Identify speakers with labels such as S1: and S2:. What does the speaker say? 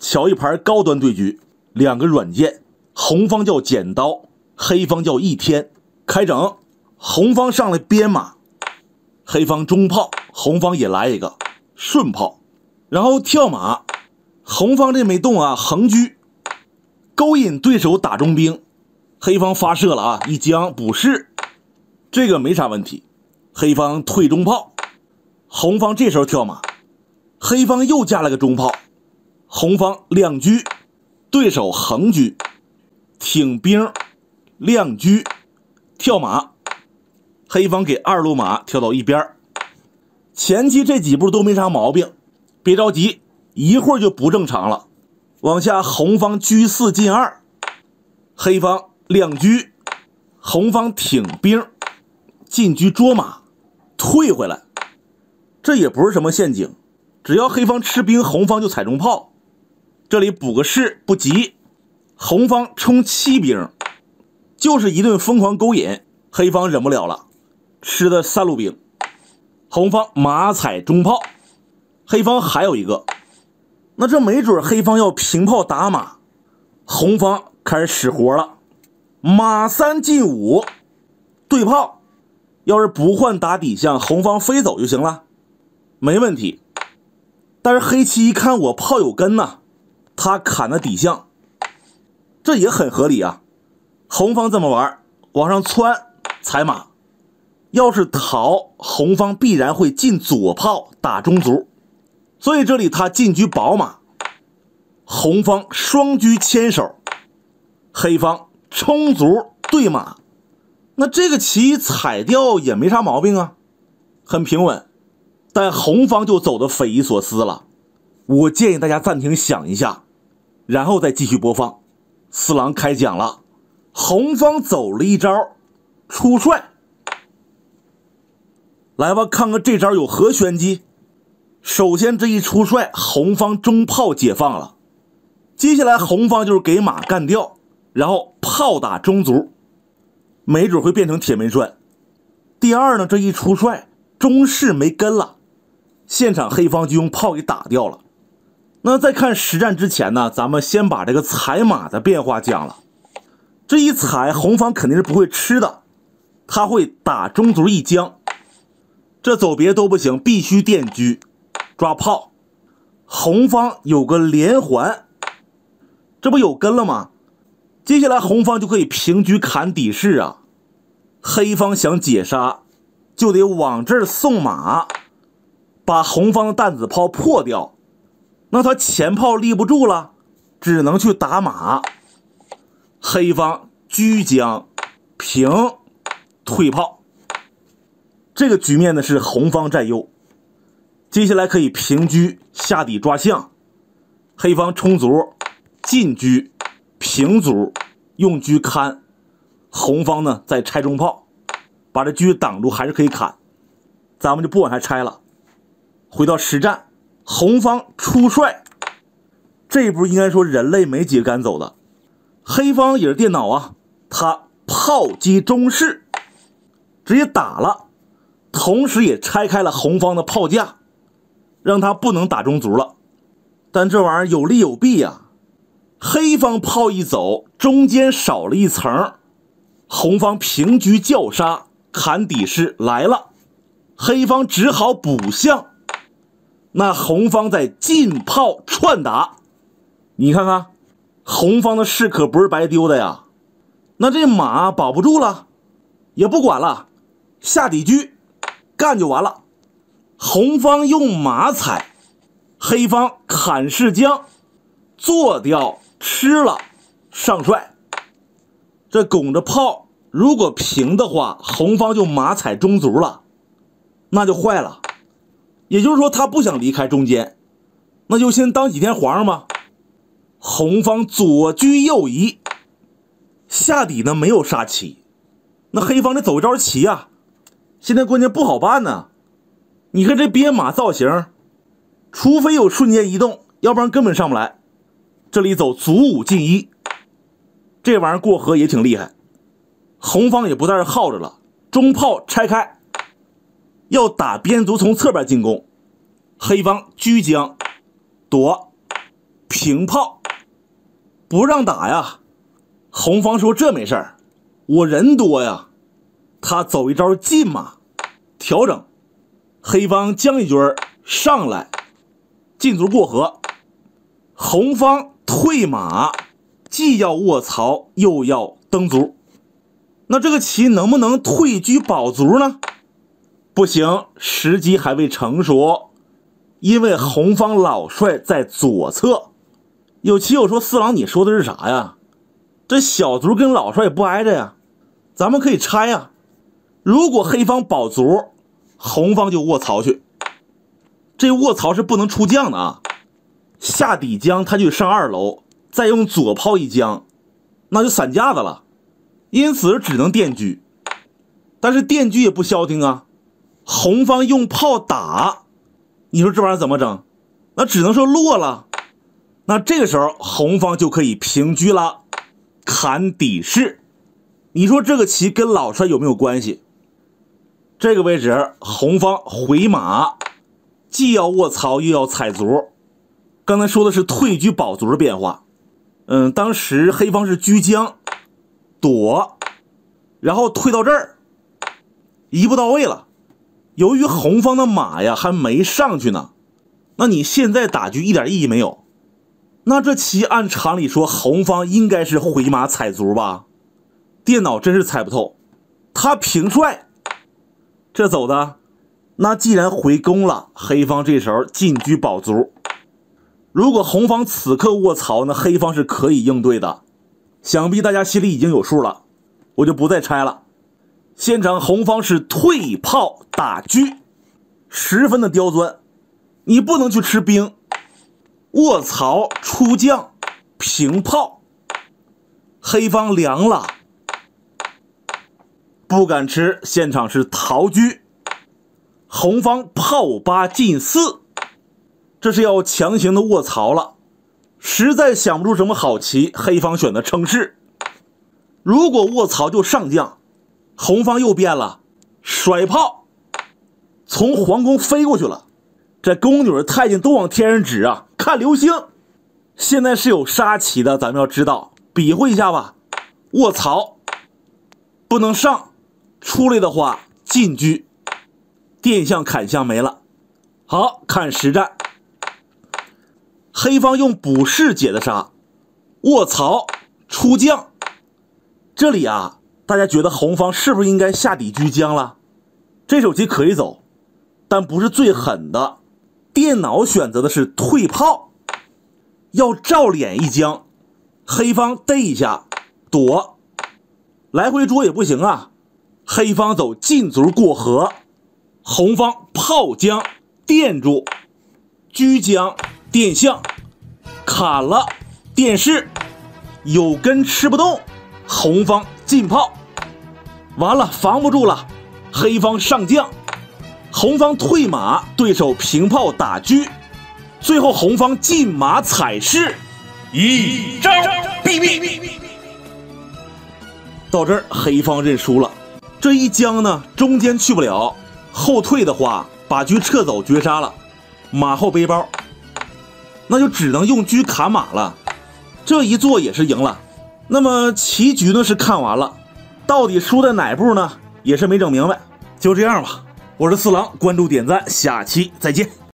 S1: 瞧一盘高端对局，两个软件，红方叫剪刀，黑方叫一天。开整，红方上来边马，黑方中炮，红方也来一个顺炮，然后跳马，红方这没动啊，横车，勾引对手打中兵，黑方发射了啊，一将补士，这个没啥问题。黑方退中炮，红方这时候跳马，黑方又加了个中炮，红方亮车，对手横车，挺兵，亮车，跳马，黑方给二路马跳到一边。前期这几步都没啥毛病，别着急，一会儿就不正常了。往下红方车4进2，黑方亮车，红方挺兵，进车捉马，退回来。这也不是什么陷阱，只要黑方吃兵，红方就踩中炮。这里补个士不急，红方冲7兵，就是一顿疯狂勾引，黑方忍不了了，吃的3路兵。红方马踩中炮，黑方还有一个，那这没准黑方要平炮打马，红方开始使活了，马3进5，对炮，要是不换打底象，红方飞走就行了，没问题。但是黑棋一看我炮有根呐，他砍的底象，这也很合理啊。红方这么玩，往上窜踩马，要是逃，红方必然会进左炮打中卒，所以这里他进车保马，红方双车牵手，黑方冲卒对马，那这个棋踩掉也没啥毛病啊，很平稳。但红方就走得匪夷所思了，我建议大家暂停想一下，然后再继续播放。四郎开讲了，红方走了一招出帅，来吧，看看这招有何玄机。首先这一出帅，红方中炮解放了，接下来红方就是给马干掉，然后炮打中卒，没准会变成铁门栓。第二呢，这一出帅，中士没跟了，现场黑方就用炮给打掉了。那在看实战之前呢，咱们先把这个踩马的变化讲了。这一踩，红方肯定是不会吃的，他会打中卒一将，这走别都不行，必须垫车抓炮。红方有个连环，这不有根了吗？接下来红方就可以平车砍底士啊。黑方想解杀，就得往这儿送马，把红方的弹子炮破掉。那他前炮立不住了，只能去打马。黑方车将平退炮，这个局面呢是红方占优。接下来可以平车下底抓象，黑方冲卒进车平卒用车看，红方呢再拆中炮，把这车挡住，还是可以砍。咱们就不往下拆了，回到实战。红方出帅，这一步应该说人类没几个敢走的。黑方也是电脑啊，他炮击中士，直接打了，同时也拆开了红方的炮架，让他不能打中卒了。但这玩意儿有利有弊啊，黑方炮一走，中间少了一层，红方平车叫杀，砍底士来了，黑方只好补象。那红方在进炮串打，你看看红方的士可不是白丢的呀。那这马保不住了，也不管了，下底车干就完了。红方用马踩，黑方砍士将做掉吃了上帅。这拱着炮如果平的话，红方就马踩中卒了，那就坏了。也就是说他不想离开中间，那就先当几天皇上吧。红方左车右移，下底呢没有杀棋，那黑方得走一招棋啊，现在关键不好办呢。你看这边马造型，除非有瞬间移动，要不然根本上不来。这里走卒5进1，这玩意儿过河也挺厉害。红方也不在这耗着了，中炮拆开，要打边卒从侧边进攻。黑方车将躲， 平炮，不让打呀。红方说这没事儿，我人多呀。他走一招进马，调整，黑方将一军上来，进卒过河。红方退马，既要卧槽又要登卒。那这个棋能不能退车保卒呢？不行，时机还未成熟，因为红方老帅在左侧。有棋友说四郎你说的是啥呀？这小卒跟老帅不挨着呀，咱们可以拆呀。如果黑方保卒，红方就卧槽去。这卧槽是不能出将的啊，下底将他就上2楼，再用左炮一将，那就散架子了。因此只能电车，但是电车也不消停啊。红方用炮打，你说这玩意儿怎么整？那只能说落了。那这个时候红方就可以平车了，砍底士。你说这个棋跟老帅有没有关系？这个位置红方回马，既要卧槽又要踩卒。刚才说的是退车保卒的变化。当时黑方是车将躲，然后退到这儿，一步到位了。由于红方的马呀还没上去呢，那你现在打车一点意义没有。那这棋按常理说红方应该是回马踩卒吧？电脑真是猜不透。他平帅，这走的，那既然回攻了，黑方这时候进车保卒。如果红方此刻卧槽呢，黑方是可以应对的。想必大家心里已经有数了，我就不再拆了。现场红方是退炮打车，十分的刁钻。你不能去吃兵，卧槽出将平炮，黑方凉了，不敢吃，现场是逃车。红方炮8进4，这是要强行的卧槽了。实在想不出什么好棋，黑方选择称士。如果卧槽就上将，红方又变了，甩炮从皇宫飞过去了。这宫女太监都往天上指啊，看流星。现在是有杀棋的，咱们要知道，比划一下吧。卧槽不能上，出来的话进车，电象砍象没了。好，看实战。黑方用补士解的杀，卧槽出将。这里啊，大家觉得红方是不是应该下底车将了？这手棋可以走，但不是最狠的。电脑选择的是退炮，要照脸一将，黑方逮一下躲，来回捉也不行啊。黑方走进卒过河，红方炮将垫住，车将电象砍了，电士有根吃不动，红方进炮，完了防不住了，黑方上将，红方退马，对手平炮打车，最后红方进马踩士，一招毙命。到这儿黑方认输了。这一将呢，中间去不了，后退的话把车撤走绝杀了，马后背包，那就只能用车砍马了。这一做也是赢了。那么棋局呢是看完了，到底输在哪步呢，也是没整明白。就这样吧，我是四郎，关注点赞，下期再见。